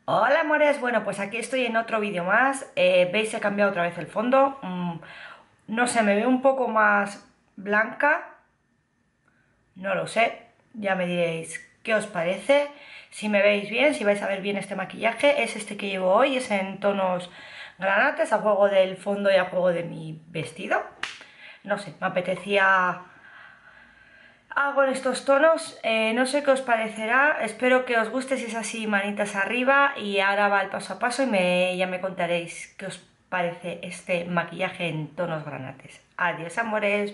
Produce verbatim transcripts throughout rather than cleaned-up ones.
Hola amores, bueno pues aquí estoy en otro vídeo más. Eh, veis, he cambiado otra vez el fondo. Mm, no sé, me veo un poco más blanca, no lo sé, ya me diréis qué os parece. Si me veis bien, si vais a ver bien este maquillaje, es este que llevo hoy, es en tonos granates, a juego del fondo y a juego de mi vestido. No sé, me apetecía algo en estos tonos, eh, no sé qué os parecerá, espero que os guste. Si es así, manitas arriba, y ahora va el paso a paso y me, ya me contaréis qué os parece este maquillaje en tonos granates. Adiós amores.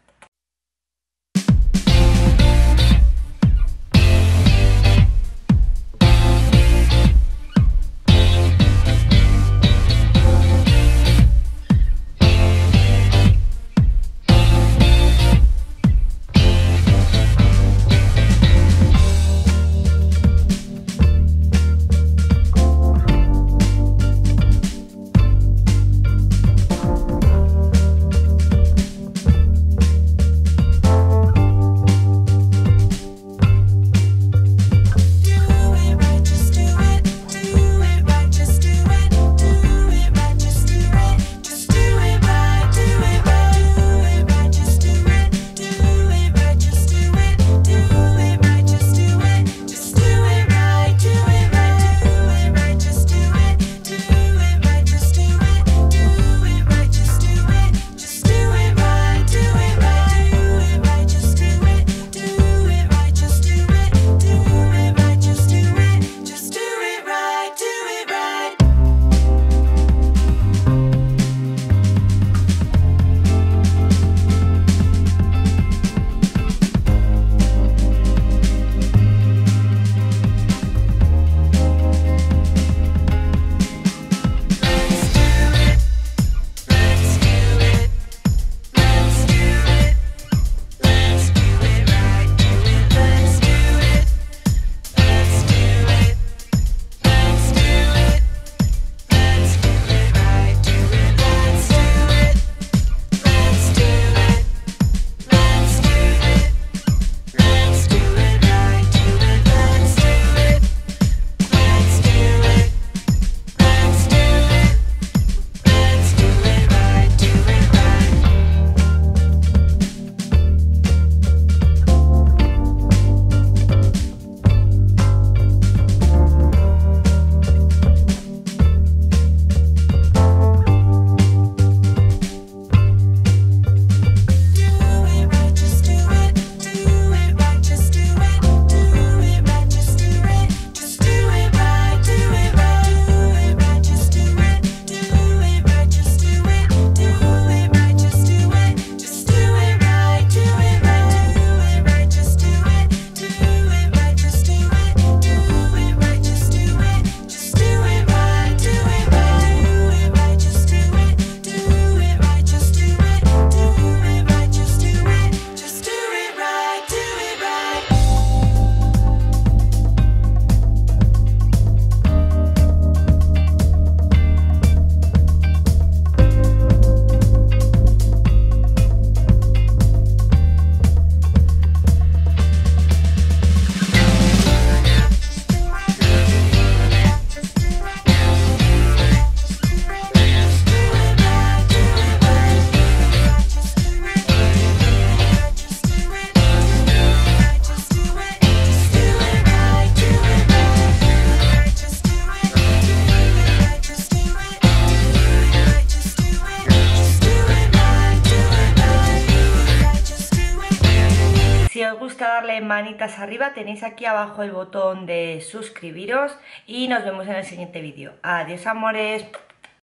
Si os gusta darle manitas arriba, tenéis aquí abajo el botón de suscribiros y nos vemos en el siguiente vídeo. Adiós amores.